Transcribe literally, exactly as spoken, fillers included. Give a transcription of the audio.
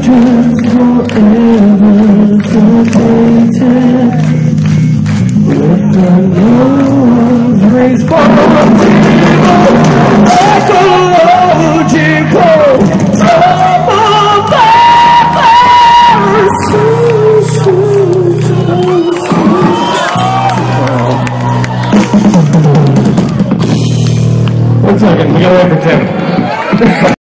just forever depleted with the love's responsible ecological trouble One second, we gotta wait for Tim.